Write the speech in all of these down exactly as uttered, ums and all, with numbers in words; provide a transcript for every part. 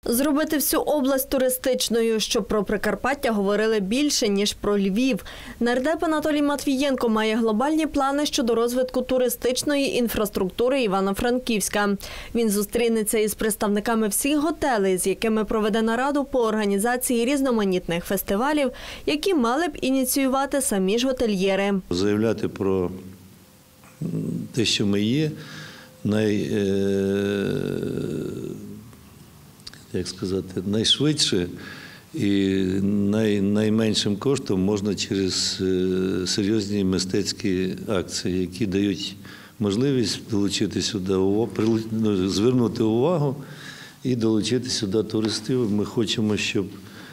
Зробити всю область туристичною, щоб про Прикарпаття говорили більше, ніж про Львів. Нардеп Анатолій Матвієнко має глобальні плани щодо розвитку туристичної інфраструктури Івано-Франківська. Він зустрінеться із представниками всіх готелей, з якими проведе нараду по організації різноманітних фестивалів, які мали б ініціювати самі ж готельєри. Заявляти про те, що ми є, най, як сказати, найшвидше і най, найменшим коштом можна через серйозні мистецькі акції, які дають можливість долучити сюди, звернути увагу і долучити сюди туристів. Ми хочемо, щоб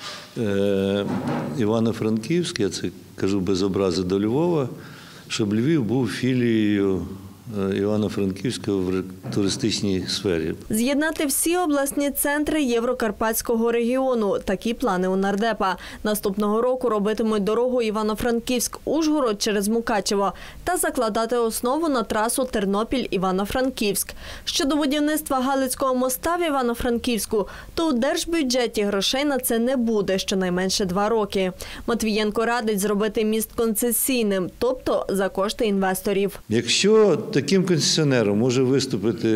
Івано-Франківськ, я це кажу без образи до Львова, щоб Львів був філією Івано-Франківська в туристичній сфері. З'єднати всі обласні центри Єврокарпатського регіону. Такі плани у нардепа. Наступного року робитимуть дорогу Івано-Франківськ-Ужгород через Мукачево та закладати основу на трасу Тернопіль-Івано-Франківськ. Щодо будівництва Галицького моста в Івано-Франківську, то у держбюджеті грошей на це не буде щонайменше два роки. Матвієнко радить зробити міст концесійним, тобто за кошти інвесторів. Якщо таким концесіонером може виступити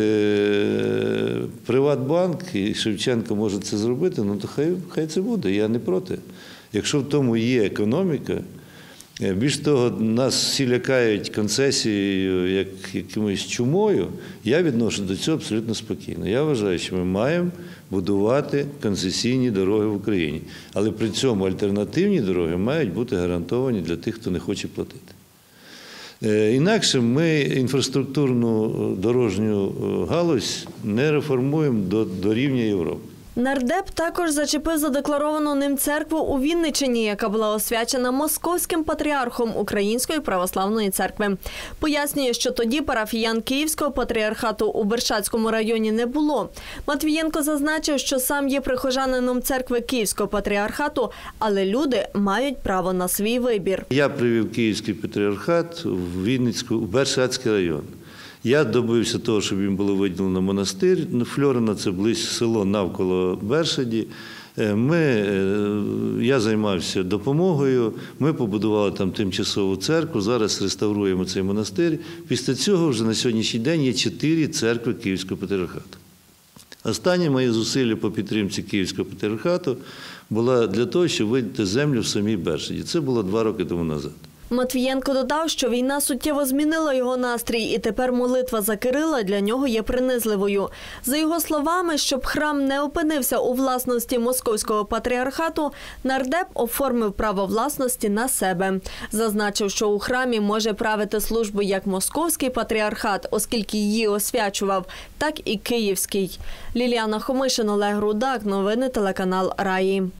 Приватбанк, і Шевченко може це зробити, ну то хай, хай це буде, я не проти. Якщо в тому є економіка, більш того, нас всі лякають концесією, як якимось чумою, я відношу до цього абсолютно спокійно. Я вважаю, що ми маємо будувати концесійні дороги в Україні, але при цьому альтернативні дороги мають бути гарантовані для тих, хто не хоче платити. Інакше ми інфраструктурну дорожню галузь не реформуємо до, до рівня Європи. Нардеп також зачепив задекларовану ним церкву у Вінниччині, яка була освячена московським патріархом Української православної церкви. Пояснює, що тоді парафіян Київського патріархату у Бершацькому районі не було. Матвієнко зазначив, що сам є прихожанином церкви Київського патріархату, але люди мають право на свій вибір. Я привів Київський патріархат в Вінницьку, в Бершацький район. Я добився того, щоб їм було виділено монастир Фльорина, це близько село навколо Бершаді. Ми, я займався допомогою, ми побудували там тимчасову церкву, зараз реставруємо цей монастир. Після цього вже на сьогоднішній день є чотири церкви Київського патріархату. Останні мої зусилля по підтримці Київського патріархату була для того, щоб видати землю в самій Бершаді. Це було два роки тому назад. Матвієнко додав, що війна суттєво змінила його настрій, і тепер молитва за Кирила для нього є принизливою. За його словами, щоб храм не опинився у власності Московського патріархату, нардеп оформив право власності на себе. Зазначив, що у храмі може правити службу як Московський патріархат, оскільки її освячував, так і Київський. Ліліана Хомишин, Олег Рудак. Новини телеканал Раї.